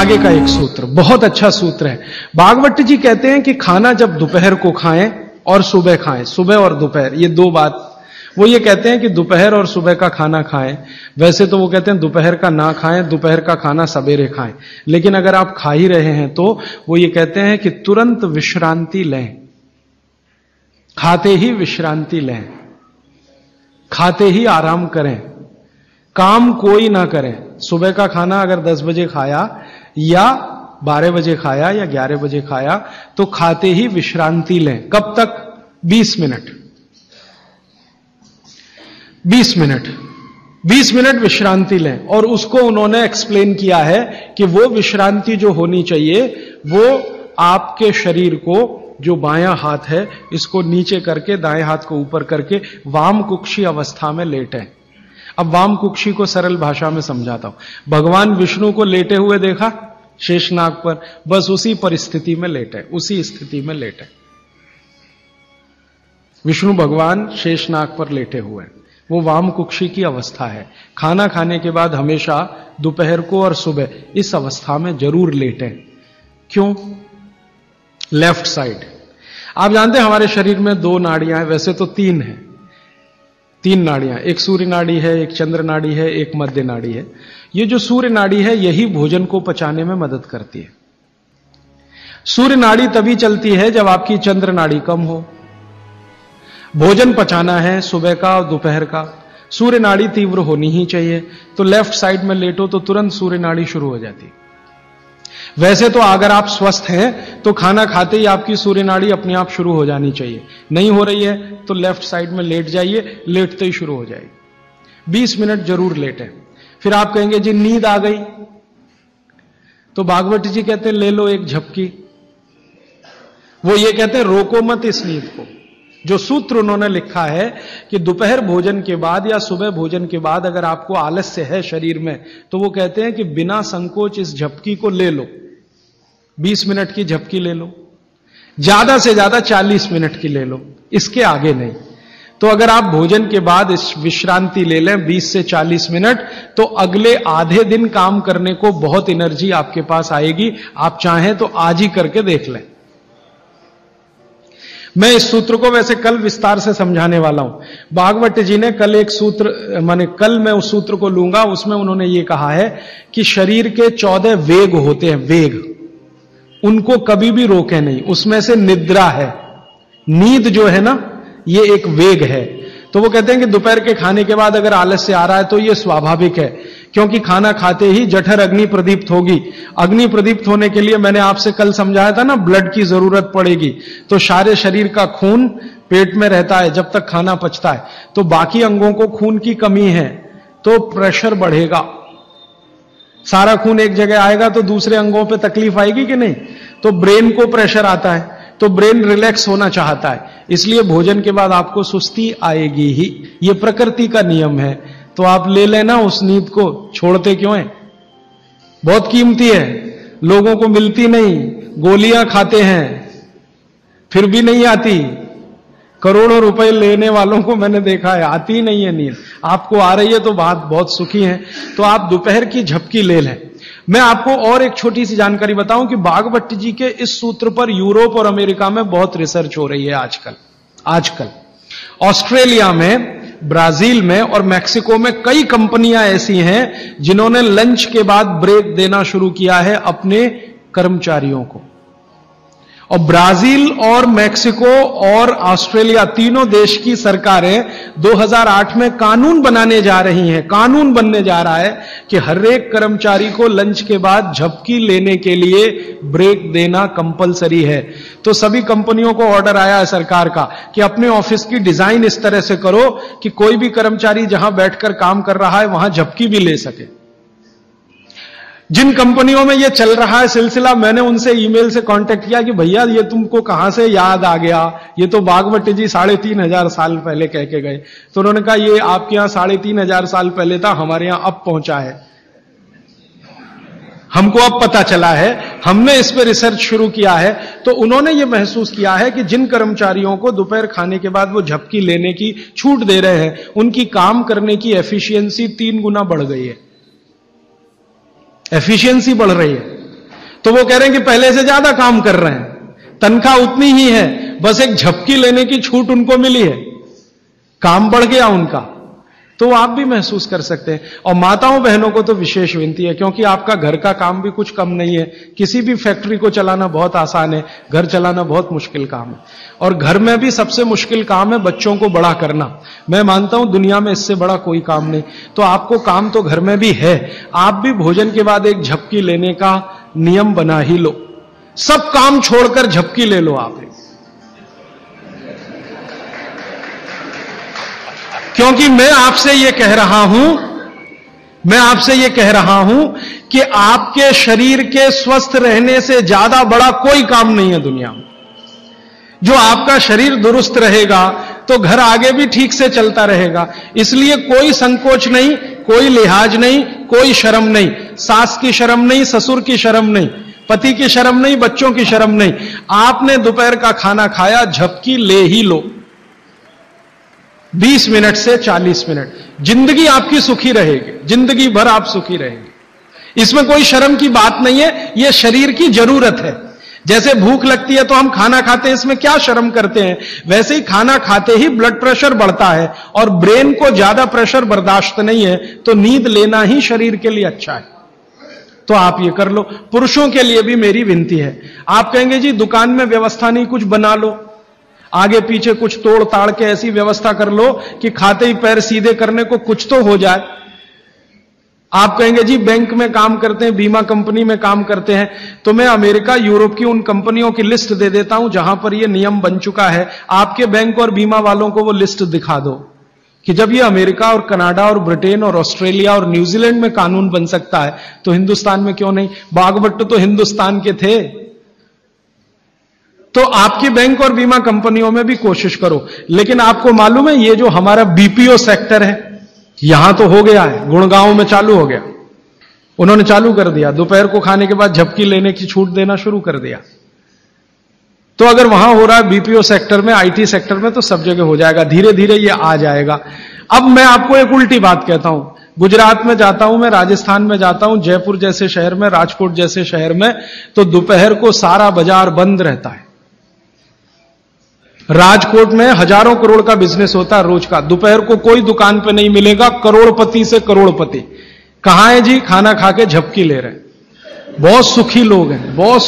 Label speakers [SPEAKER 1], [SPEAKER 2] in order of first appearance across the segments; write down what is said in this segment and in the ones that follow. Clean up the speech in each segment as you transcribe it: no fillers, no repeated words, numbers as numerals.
[SPEAKER 1] आगे का एक सूत्र बहुत अच्छा सूत्र है। भागवत जी कहते हैं कि खाना जब दोपहर को खाएं और सुबह खाएं, सुबह और दोपहर, ये दो बात। वो ये कहते हैं कि दोपहर और सुबह का खाना खाएं। वैसे तो वो कहते हैं दोपहर का ना खाएं, दोपहर का खाना सवेरे खाएं, लेकिन अगर आप खा ही रहे हैं तो वो ये कहते हैं कि तुरंत विश्रांति लें, खाते ही विश्रांति लें, खाते ही आराम करें, काम कोई ना करें। सुबह का खाना अगर 10 बजे खाया या 12 बजे खाया या 11 बजे खाया तो खाते ही विश्रांति लें। कब तक? 20 मिनट, 20 मिनट, 20 मिनट विश्रांति लें। और उसको उन्होंने एक्सप्लेन किया है कि वो विश्रांति जो होनी चाहिए वो आपके शरीर को, जो बायां हाथ है इसको नीचे करके दाएं हाथ को ऊपर करके वाम कुक्षी अवस्था में लेटें। अब वाम कुक्षी को सरल भाषा में समझाता हूं। भगवान विष्णु को लेटे हुए देखा शेषनाग पर, बस उसी परिस्थिति में लेटे, उसी स्थिति में लेटे। विष्णु भगवान शेषनाग पर लेटे हुए हैं, वो वाम कुक्षी की अवस्था है। खाना खाने के बाद हमेशा दोपहर को और सुबह इस अवस्था में जरूर लेटें। क्यों? Left side. आप जानते हैं हमारे शरीर में 2 नाड़ियां हैं, वैसे तो 3 है, 3 नाड़ियां, एक सूर्य नाड़ी है, एक चंद्र नाड़ी है, एक मध्य नाड़ी है। ये जो सूर्य नाड़ी है यही भोजन को पचाने में मदद करती है। सूर्य नाड़ी तभी चलती है जब आपकी चंद्र नाड़ी कम हो। भोजन पचाना है सुबह का और दोपहर का, सूर्य नाड़ी तीव्र होनी ही चाहिए। तो लेफ्ट साइड में लेटो तो तुरंत सूर्य नाड़ी शुरू हो जाती है। वैसे तो अगर आप स्वस्थ हैं तो खाना खाते ही आपकी सूर्य नाड़ी अपने आप शुरू हो जानी चाहिए। नहीं हो रही है तो लेफ्ट साइड में लेट जाइए, लेटते ही शुरू हो जाएगी। 20 मिनट जरूर लेटें। फिर आप कहेंगे जी नींद आ गई, तो भागवत जी कहते हैं ले लो एक झपकी। वो ये कहते हैं रोको मत इस नींद को। जो सूत्र उन्होंने लिखा है कि दोपहर भोजन के बाद या सुबह भोजन के बाद अगर आपको आलस्य है शरीर में, तो वो कहते हैं कि बिना संकोच इस झपकी को ले लो। 20 मिनट की झपकी ले लो, ज्यादा से ज्यादा 40 मिनट की ले लो, इसके आगे नहीं। तो अगर आप भोजन के बाद इस विश्रांति ले लें 20 से 40 मिनट, तो अगले आधे दिन काम करने को बहुत एनर्जी आपके पास आएगी। आप चाहें तो आज ही करके देख लें। मैं इस सूत्र को वैसे कल विस्तार से समझाने वाला हूं। भागवत जी ने कल एक सूत्र, माने कल मैं उस सूत्र को लूंगा, उसमें उन्होंने ये कहा है कि शरीर के 14 वेग होते हैं, वेग, उनको कभी भी रोके नहीं। उसमें से निद्रा है, नींद जो है ना, ये एक वेग है। तो वो कहते हैं कि दोपहर के खाने के बाद अगर आलस्य आ रहा है तो ये स्वाभाविक है, क्योंकि खाना खाते ही जठर अग्नि प्रदीप्त होगी। अग्नि प्रदीप्त होने के लिए मैंने आपसे कल समझाया था ना, ब्लड की जरूरत पड़ेगी। तो सारे शरीर का खून पेट में रहता है जब तक खाना पचता है, तो बाकी अंगों को खून की कमी है तो प्रेशर बढ़ेगा। सारा खून एक जगह आएगा तो दूसरे अंगों पे तकलीफ आएगी कि नहीं? तो ब्रेन को प्रेशर आता है, तो ब्रेन रिलैक्स होना चाहता है, इसलिए भोजन के बाद आपको सुस्ती आएगी ही। ये प्रकृति का नियम है। तो आप ले लेना उस नींद को, छोड़ते क्यों हैं? बहुत कीमती है, लोगों को मिलती नहीं। गोलियां खाते हैं फिर भी नहीं आती। करोड़ों रुपए लेने वालों को मैंने देखा है, आती ही नहीं है नींद। आपको आ रही है तो बात बहुत सुखी है। तो आप दोपहर की झपकी ले लें। मैं आपको और एक छोटी सी जानकारी बताऊं कि भागवत जी के इस सूत्र पर यूरोप और अमेरिका में बहुत रिसर्च हो रही है आजकल। ऑस्ट्रेलिया में, ब्राजील में और मैक्सिको में कई कंपनियां ऐसी हैं जिन्होंने लंच के बाद ब्रेक देना शुरू किया है अपने कर्मचारियों को। और ब्राजील और मैक्सिको और ऑस्ट्रेलिया, तीनों देश की सरकारें 2008 में कानून बनाने जा रही हैं। कानून बनने जा रहा है कि हर एक कर्मचारी को लंच के बाद झपकी लेने के लिए ब्रेक देना कंपलसरी है। तो सभी कंपनियों को ऑर्डर आया है सरकार का कि अपने ऑफिस की डिजाइन इस तरह से करो कि कोई भी कर्मचारी जहां बैठकर काम कर रहा है वहां झपकी भी ले सके। जिन कंपनियों में ये चल रहा है सिलसिला, मैंने उनसे ईमेल से कांटेक्ट किया कि भैया ये तुमको कहां से याद आ गया, ये तो भागवत जी 3500 साल पहले कह के गए। तो उन्होंने कहा ये आपके यहां 3500 साल पहले था, हमारे यहां अब पहुंचा है, हमको अब पता चला है, हमने इस पर रिसर्च शुरू किया है। तो उन्होंने ये महसूस किया है कि जिन कर्मचारियों को दोपहर खाने के बाद वो झपकी लेने की छूट दे रहे हैं, उनकी काम करने की एफिशिएंसी 3 गुना बढ़ गई है। एफिशिएंसी बढ़ रही है। तो वो कह रहे हैं कि पहले से ज्यादा काम कर रहे हैं, तनख्वाह उतनी ही है, बस एक झपकी लेने की छूट उनको मिली है, काम बढ़ गया उनका। तो आप भी महसूस कर सकते हैं। और माताओं बहनों को तो विशेष विनती है, क्योंकि आपका घर का काम भी कुछ कम नहीं है। किसी भी फैक्ट्री को चलाना बहुत आसान है, घर चलाना बहुत मुश्किल काम है। और घर में भी सबसे मुश्किल काम है बच्चों को बड़ा करना। मैं मानता हूं दुनिया में इससे बड़ा कोई काम नहीं। तो आपको काम तो घर में भी है, आप भी भोजन के बाद एक झपकी लेने का नियम बना ही लो। सब काम छोड़कर झपकी ले लो आप, क्योंकि मैं आपसे यह कह रहा हूं कि आपके शरीर के स्वस्थ रहने से ज्यादा बड़ा कोई काम नहीं है दुनिया में। जो आपका शरीर दुरुस्त रहेगा तो घर आगे भी ठीक से चलता रहेगा। इसलिए कोई संकोच नहीं, कोई लिहाज नहीं, कोई शर्म नहीं, सास की शर्म नहीं, ससुर की शर्म नहीं, पति की शर्म नहीं, बच्चों की शर्म नहीं। आपने दोपहर का खाना खाया, झपकी ले ही लो, 20 मिनट से 40 मिनट। जिंदगी आपकी सुखी रहेगी, जिंदगी भर आप सुखी रहेंगे। इसमें कोई शर्म की बात नहीं है, यह शरीर की जरूरत है। जैसे भूख लगती है तो हम खाना खाते हैं, इसमें क्या शर्म करते हैं। वैसे ही खाना खाते ही ब्लड प्रेशर बढ़ता है और ब्रेन को ज्यादा प्रेशर बर्दाश्त नहीं है, तो नींद लेना ही शरीर के लिए अच्छा है। तो आप ये कर लो। पुरुषों के लिए भी मेरी विनती है। आप कहेंगे जी दुकान में व्यवस्था नहीं, कुछ बना लो, आगे पीछे कुछ तोड़ ताड़ के ऐसी व्यवस्था कर लो कि खाते ही पैर सीधे करने को कुछ तो हो जाए। आप कहेंगे जी बैंक में काम करते हैं, बीमा कंपनी में काम करते हैं, तो मैं अमेरिका यूरोप की उन कंपनियों की लिस्ट दे देता हूं जहां पर यह नियम बन चुका है। आपके बैंक और बीमा वालों को वो लिस्ट दिखा दो कि जब ये अमेरिका और कनाडा और ब्रिटेन और ऑस्ट्रेलिया और न्यूजीलैंड में कानून बन सकता है तो हिंदुस्तान में क्यों नहीं। बागवट तो हिंदुस्तान के थे। तो आपकी बैंक और बीमा कंपनियों में भी कोशिश करो। लेकिन आपको मालूम है ये जो हमारा बीपीओ सेक्टर है, यहां तो हो गया है, गुड़गांव में चालू हो गया, उन्होंने चालू कर दिया, दोपहर को खाने के बाद झपकी लेने की छूट देना शुरू कर दिया। तो अगर वहां हो रहा है बीपीओ सेक्टर में, आईटी सेक्टर में, तो सब जगह हो जाएगा। धीरे धीरे ये आ जाएगा। अब मैं आपको एक उल्टी बात कहता हूं। गुजरात में जाता हूं मैं, राजस्थान में जाता हूं, जयपुर जैसे शहर में, राजकोट जैसे शहर में, तो दोपहर को सारा बाजार बंद रहता है। राजकोट में हजारों करोड़ का बिजनेस होता है रोज का। दोपहर को कोई दुकान पे नहीं मिलेगा, करोड़पति से करोड़पति। कहां है जी? खाना खा के झपकी ले रहे हैं। बहुत सुखी लोग हैं, बहुत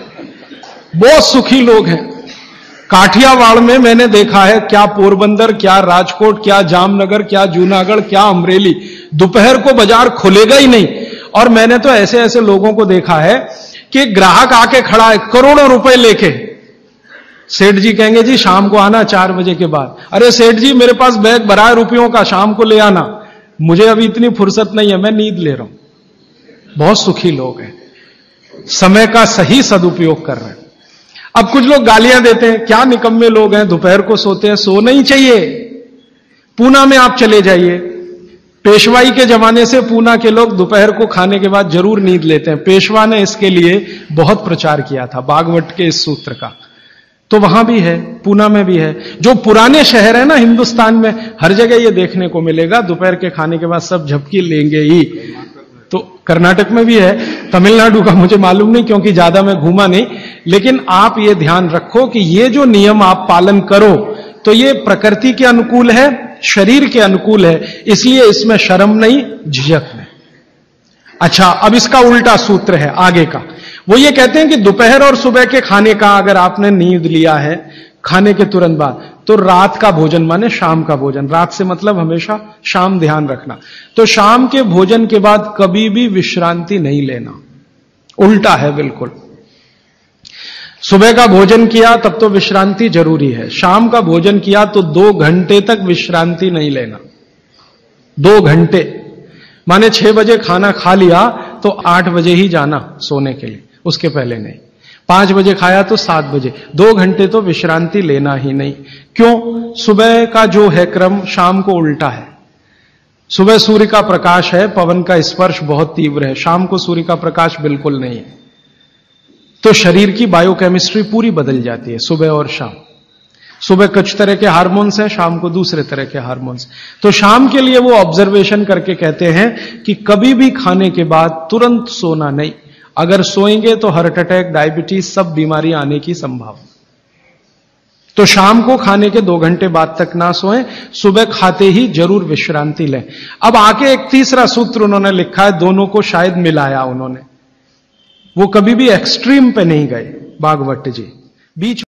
[SPEAKER 1] सुखी लोग हैं। काठियावाड़ में मैंने देखा है, क्या पोरबंदर, क्या राजकोट, क्या जामनगर, क्या जूनागढ़, क्या अमरेली, दोपहर को बाजार खुलेगा ही नहीं। और मैंने तो ऐसे ऐसे लोगों को देखा है कि ग्राहक आके खड़ा है करोड़ों रुपए लेके। सेठ जी कहेंगे जी शाम को आना 4 बजे के बाद। अरे सेठ जी मेरे पास बैग भरा है रुपयों का, शाम को ले आना, मुझे अभी इतनी फुर्सत नहीं है, मैं नींद ले रहा हूं। बहुत सुखी लोग हैं, समय का सही सदुपयोग कर रहे हैं। अब कुछ लोग गालियां देते हैं, क्या निकम्मे लोग हैं, दोपहर को सोते हैं। सोना ही चाहिए। पूना में आप चले जाइए, पेशवाई के जमाने से पूना के लोग दोपहर को खाने के बाद जरूर नींद लेते हैं। पेशवा ने इसके लिए बहुत प्रचार किया था, बागवट के इस सूत्र का। तो वहां भी है, पूना में भी है। जो पुराने शहर है ना हिंदुस्तान में, हर जगह ये देखने को मिलेगा, दोपहर के खाने के बाद सब झपकी लेंगे ही। तो कर्नाटक में भी है, तमिलनाडु का मुझे मालूम नहीं क्योंकि ज्यादा मैं घूमा नहीं। लेकिन आप ये ध्यान रखो कि ये जो नियम आप पालन करो तो ये प्रकृति के अनुकूल है, शरीर के अनुकूल है, इसलिए इसमें शर्म नहीं, झिझक नहीं। अच्छा, अब इसका उल्टा सूत्र है आगे का। वो ये कहते हैं कि दोपहर और सुबह के खाने का अगर आपने नींद लिया है खाने के तुरंत बाद, तो रात का भोजन माने शाम का भोजन, रात से मतलब हमेशा शाम, ध्यान रखना। तो शाम के भोजन के बाद कभी भी विश्रांति नहीं लेना, उल्टा है बिल्कुल। सुबह का भोजन किया तब तो विश्रांति जरूरी है, शाम का भोजन किया तो 2 घंटे तक विश्रांति नहीं लेना। 2 घंटे माने 6 बजे खाना खा लिया तो 8 बजे ही जाना सोने के लिए, उसके पहले नहीं। 5 बजे खाया तो 7 बजे, 2 घंटे तो विश्रांति लेना ही नहीं। क्यों? सुबह का जो है क्रम शाम को उल्टा है। सुबह सूर्य का प्रकाश है, पवन का स्पर्श बहुत तीव्र है, शाम को सूर्य का प्रकाश बिल्कुल नहीं है। तो शरीर की बायोकेमिस्ट्री पूरी बदल जाती है सुबह और शाम। सुबह कुछ तरह के हार्मोन्स हैं, शाम को दूसरे तरह के हार्मोन्स। तो शाम के लिए वो ऑब्जर्वेशन करके कहते हैं कि कभी भी खाने के बाद तुरंत सोना नहीं, अगर सोएंगे तो हार्ट अटैक, डायबिटीज, सब बीमारी आने की संभावना। तो शाम को खाने के 2 घंटे बाद तक ना सोएं, सुबह खाते ही जरूर विश्रांति लें। अब आके एक तीसरा सूत्र उन्होंने लिखा है, दोनों को शायद मिलाया उन्होंने, वो कभी भी एक्सट्रीम पे नहीं गए भागवत जी, बीच